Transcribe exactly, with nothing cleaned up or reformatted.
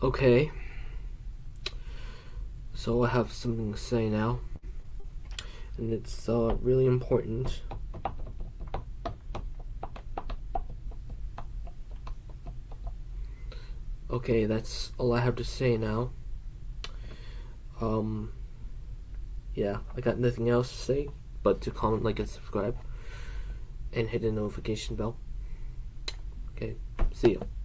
Okay, so I have something to say now, and it's uh, really important. Okay, that's all I have to say now. Um, yeah, I got nothing else to say but to comment, like, and subscribe, and hit the notification bell. Okay, see ya.